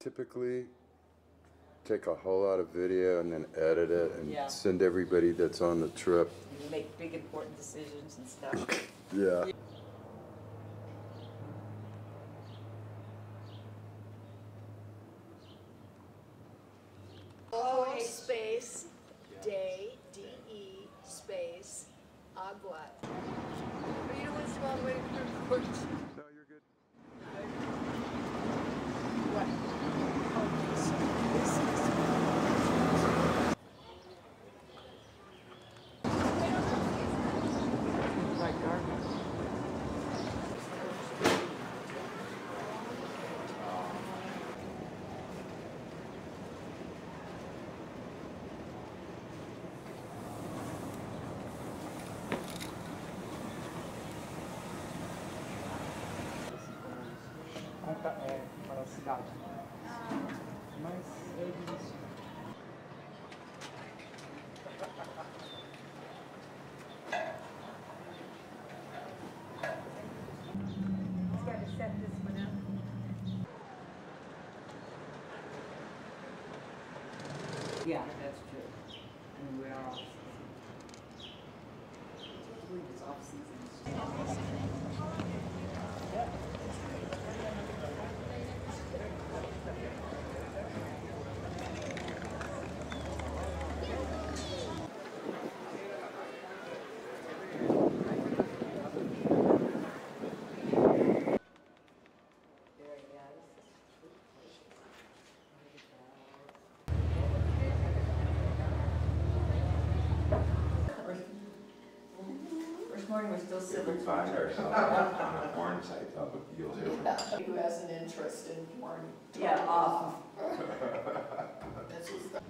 typically take a whole lot of video and then edit it and send everybody that's on the trip. You make big important decisions and stuff. Yeah. O space day, D-E space agua. You know what's wrong with it? No, you're good. What? Like garbage. Para a cidade. Mas é difícil. He's got to set this one up. Yeah, that's true. I mean, we are off season. I believe it's off season. First morning we're still If civil. we find ourselves on a porn site, you'll hear from us. Who has an interest in porn? Yeah, off. That's what's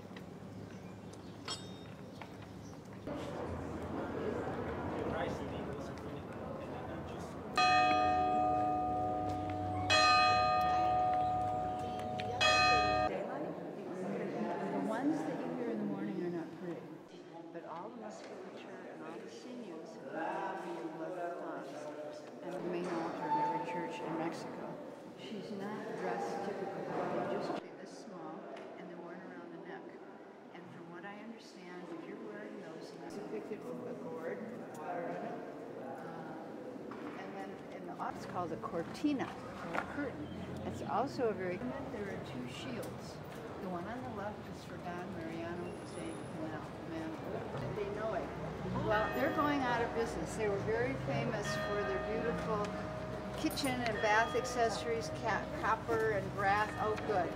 The ones that you hear in the morning are not pretty, but all the musculature and all the sinews will be your blood clots. And the main altar in every church in Mexico. She's not dressed typically, they're just this small and they're worn around the neck. And from what I understand, if you're wearing those, it's depicted from a gourd, water in it. And then in the it's called a cortina, or a curtain. It's also a very, there are two shields. The one on the left is for Don Mariano St. Manuel. They know it. Well, they're going out of business. They were very famous for their beautiful kitchen and bath accessories, copper and brass. Oh, good.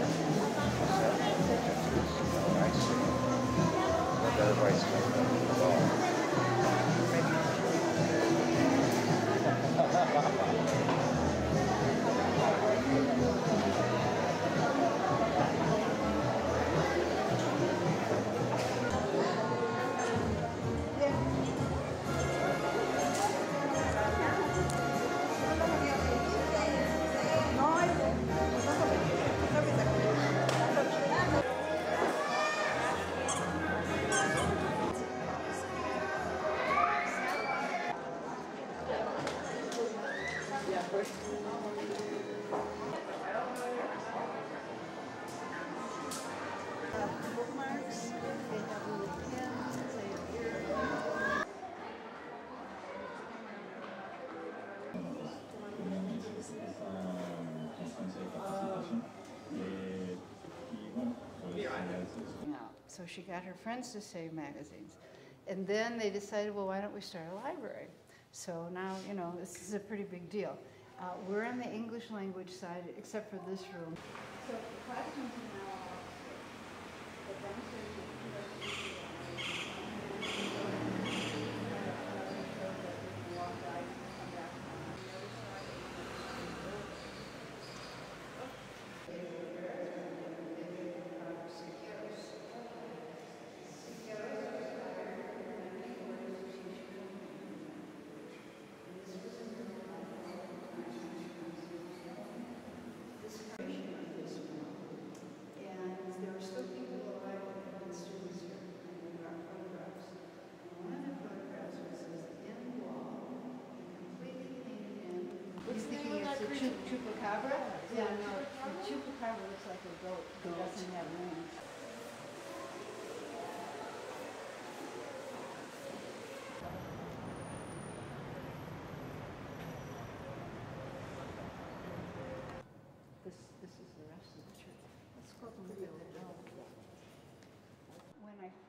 Bookmarks, they have little pins that say here. So she got her friends to save magazines. And then they decided, well, why don't we start a library? So now, you know, this is a pretty big deal. We're on the English language side, except for this room. So the classrooms are now all upstairs. But downstairs, this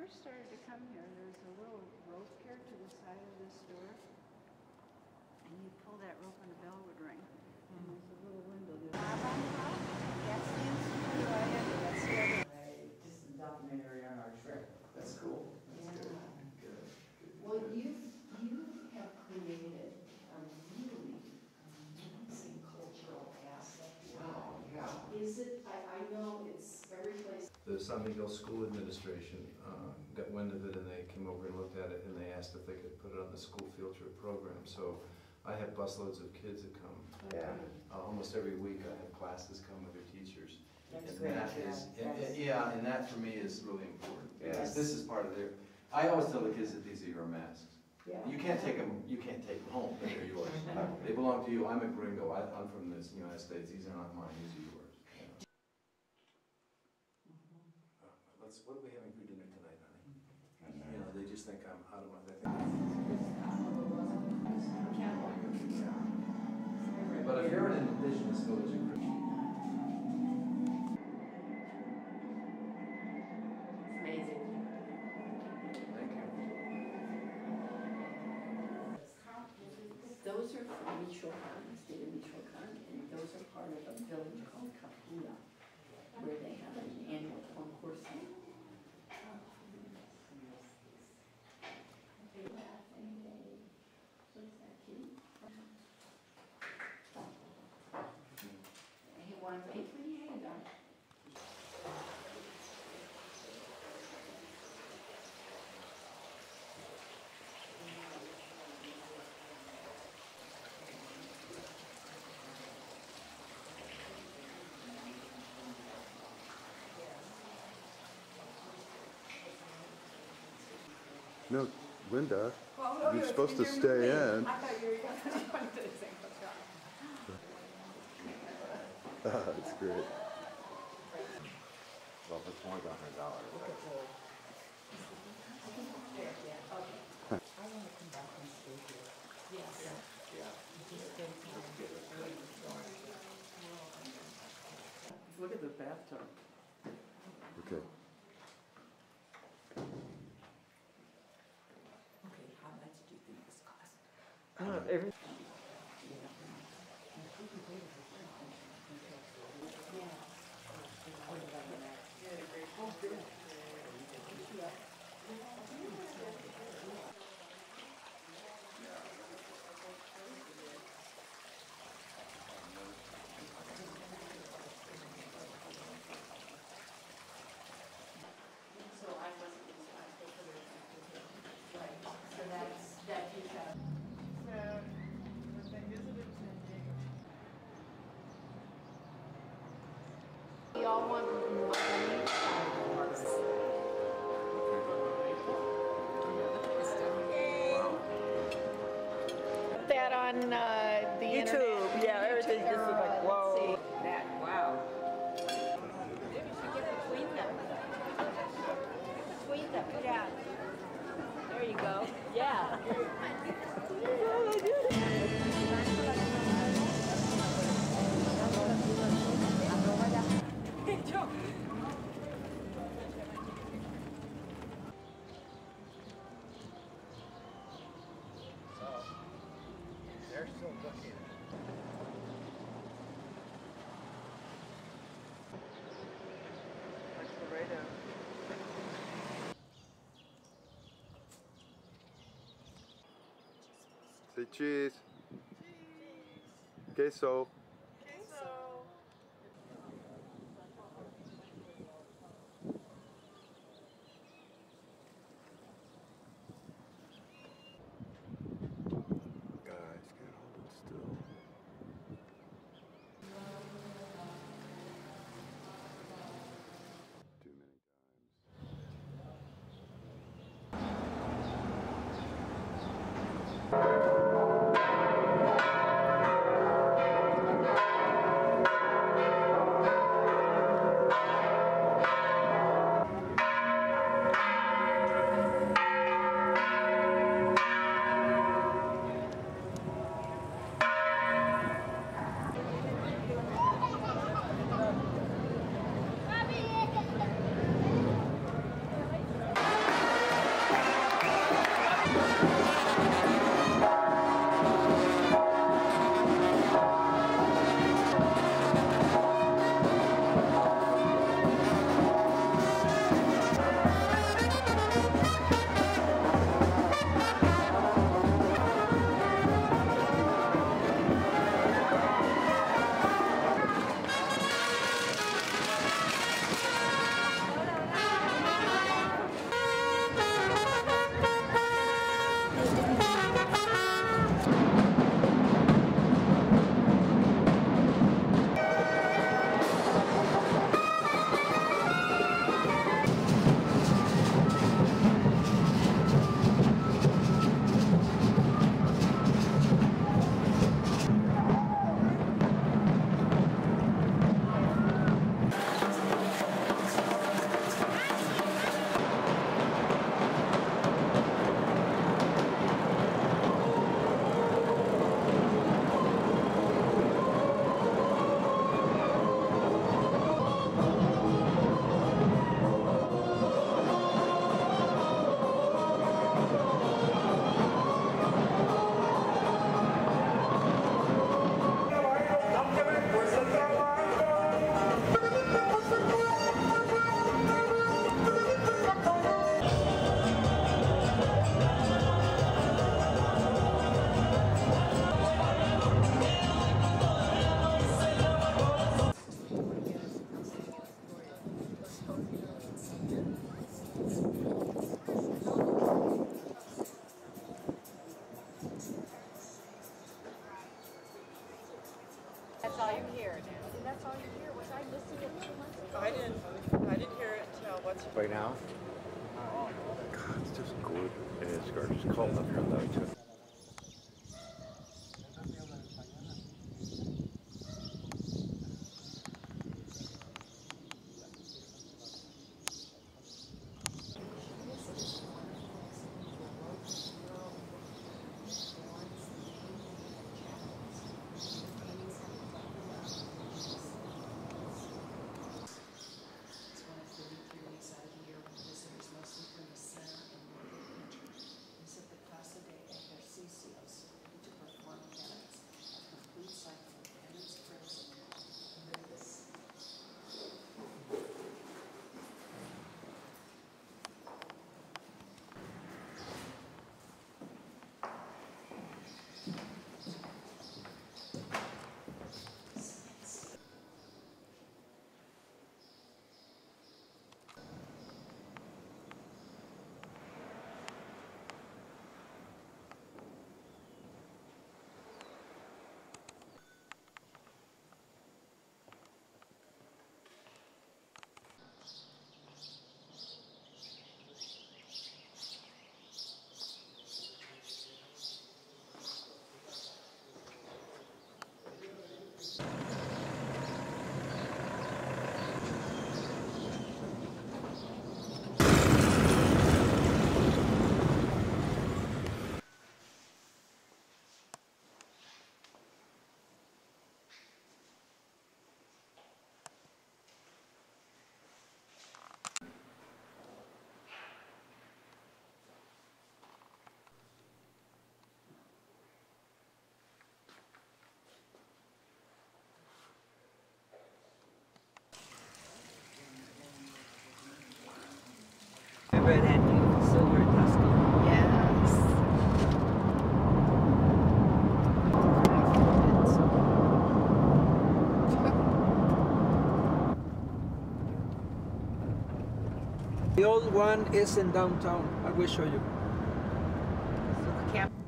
first started to come here, there was a little rope here to the side of this door. And you pull that rope and the bell would ring. And there's a little window there. That's the institute I had, that's the other. Just a documentary on our trip. That's cool. That's good. Good. Well, you have created a really amazing cultural asset. Wow, yeah. Is it, I know it's every place. The San Miguel School Administration got wind of it, and they came over and looked at it, and they asked if they could put it on the school field trip program. So I have busloads of kids that come. Yeah. Almost every week I have classes come with their teachers. That's And great, that yeah. is, That's- yeah, and that for me is really important. Yes. Because this is part of their, I always tell the kids that these are your masks. Yeah. You can't take them home, but they're yours. They belong to you. I'm a gringo. I'm from the United States. These are not mine, these are yours. What are we having for dinner tonight, honey? You know, they just think I'm out of my, they think. But if you're an indigenous village in Christian. Amazing. Thank you. Those are from Michoacan, the state of Michoacan, and those are part of a village called Capula, where they have an annual concourse. Hey, one bakery, hey, done. No, Linda, you're supposed to stay in. I thought you were going to sing. That's great. Well, if it's more than $100, I want to come back and stay here. Yes. Just spend time. Look at the bathtub. Okay. Okay, how much do you think this costs? Every So I wasn't responsible for the, right, so that you have. We all want money. That on the internet. YouTube, yeah, everything just is like, whoa. See that, wow. Maybe we should get between them. Between them, yeah. There you go. Yeah. They're still looking. That's the radar. Say cheese. Queso. Guys, can't hold it still. Too many times. Right now? God, it's just gorgeous. It is gorgeous. Cold up here though too. It's one of 33 weeks out of the year when visitors mostly from the center and northern country visit the Casa de Ejercicios to perform penance, a complete cycle of penance, prayers, and service. Red and silver Tuscan. Yes. The old one is in downtown. I will show you. So the camp.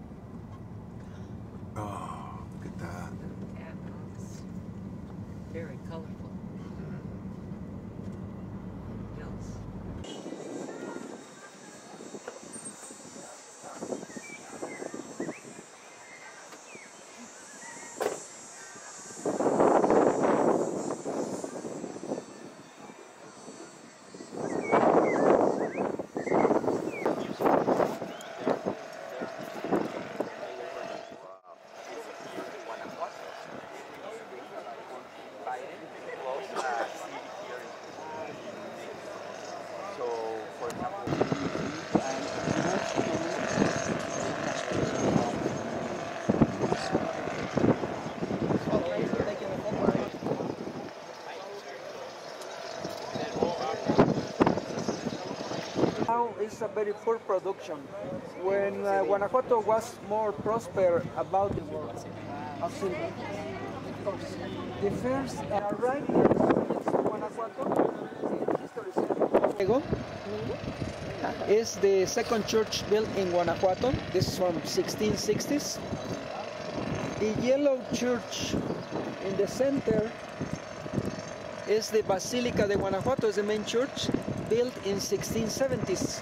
Oh, look at that. It's very colorful. Hills. Now it's a very poor production. When Guanajuato was more prosper about the world of silver. The first arrival in Guanajuato is the second church built in Guanajuato. This is from 1660s. The yellow church in the center is the Basilica de Guanajuato, is the main church, built in 1670s.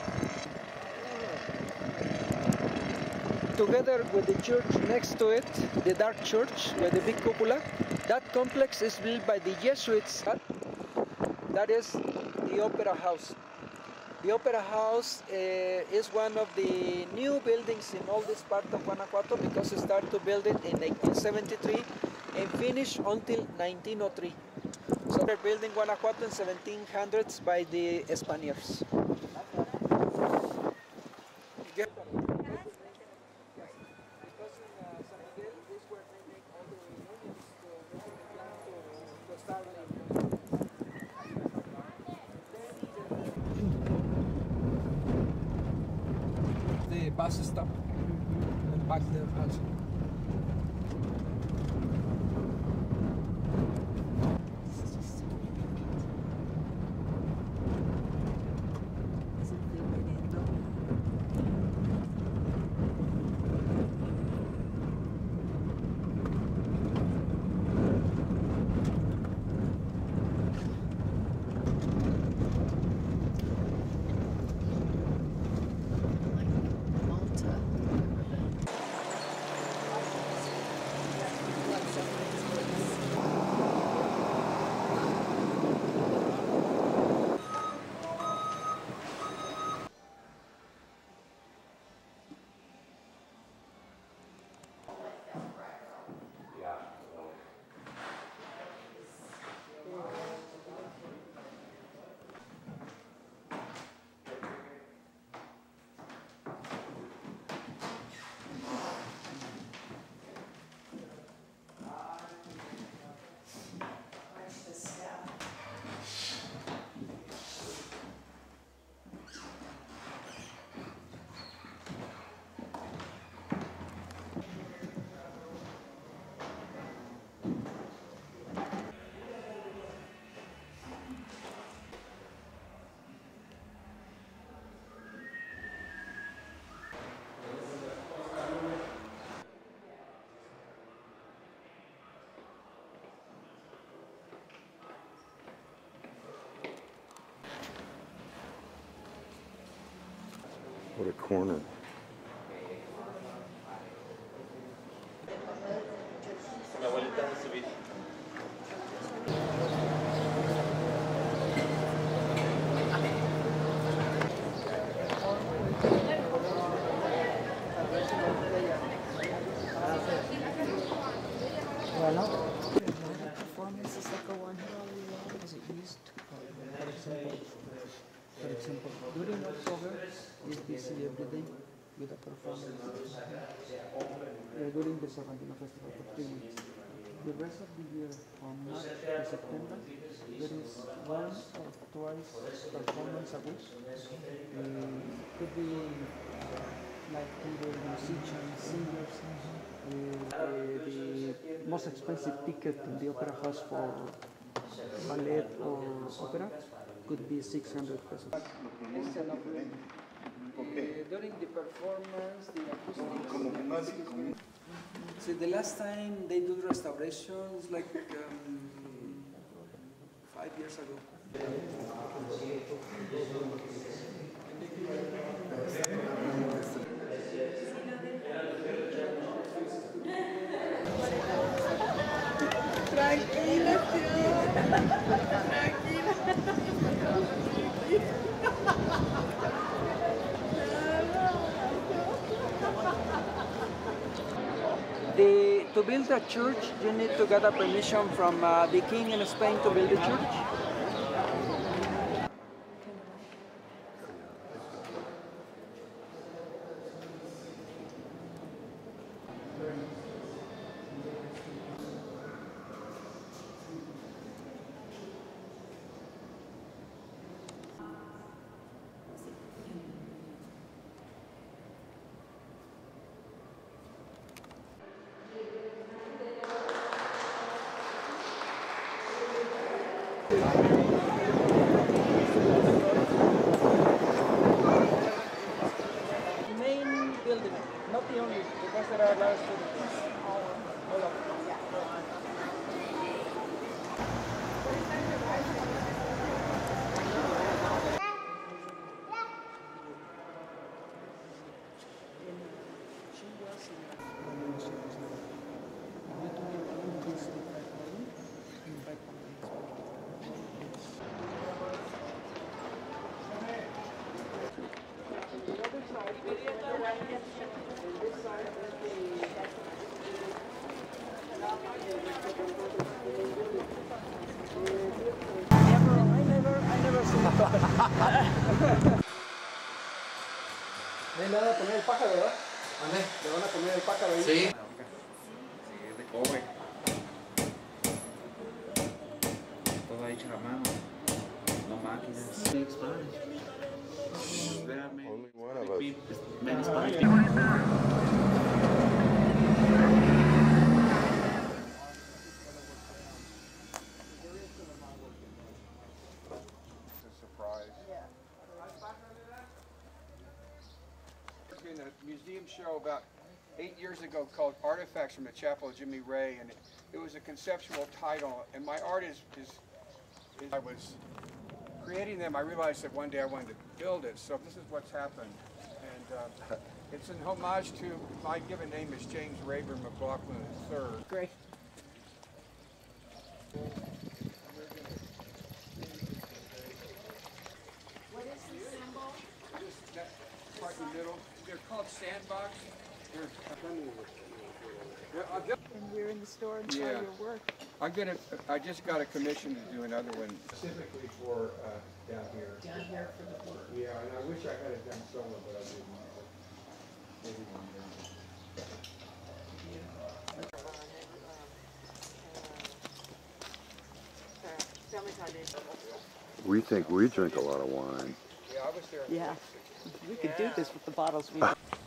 Together with the church next to it, the dark church with the big cupola, that complex is built by the Jesuits. That is the Opera House. The Opera House is one of the new buildings in all this part of Guanajuato because they started to build it in 1873 and finished until 1903. So they're building Guanajuato in 1700s by the Spaniards. The bus stop and back there also. What a corner. Performances that go on here all year long, as it used to. For example, during October, is busy every day with a performance. During the Serrantino Festival for 3 weeks. The rest of the year, from March to September, there is 1 or twice performance a week. Could be like either musicians, singers. The most expensive ticket in the opera house for ballet or opera could be 600 pesos. During the performance, the acoustic. So the last time they do restorations, like 5 years ago. Tranquila, To build a church, you need to get a permission from the king in Spain to build a church. Main building, not the only, because there are a lot of students all over. No hay nada de comer el pájaro, ¿verdad? ¿Le van a comer el pájaro ahí? Sí. Se come. Todo hecho a mano. No máquinas. Only one of us. Many Spanish people. In a museum show about 8 years ago called Artifacts from the Chapel of Jimmy Ray, and it was a conceptual title, and my art is I was creating them. I realized that one day I wanted to build it, so this is what's happened, and it's in homage to, my given name is James Rayburn McLaughlin III. Great. What is the symbol? That part in the middle. They're called sandbox. And we're in the store and saw your work. I just got a commission to do another one. Specifically for down here. Down here for the work. Yeah, and I wish I had it done solo, but I didn't. Maybe one day. We think we drink a lot of wine. Yeah, I was there. Yeah, we could do this with the bottles we.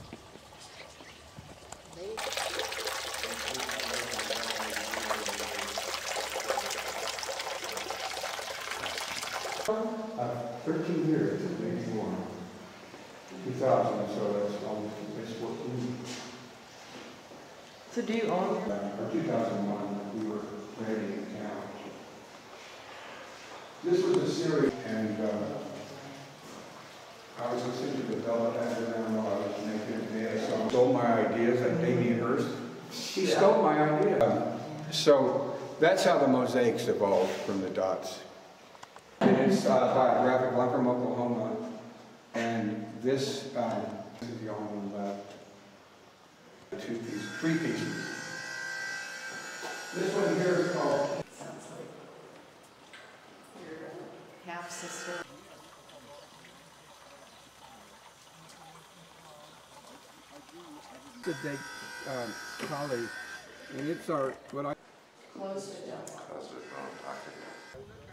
Uh, 13 years, maybe more. 2000, so that's almost, it's 14. So do you own? Or 2001, we were ready in town. This was a series, and I I was listening to the Bella diagram while I was making it today. I stole my ideas like Damien Hirst. He stole my idea. So that's how the mosaics evolved from the dots. And it's by Graphic One from Oklahoma. And this is the only one left. Three pieces. This one here is called. Sounds like your half sister. Good day, colleague. And it's our, what I. Close it down. That's what I'm talking about.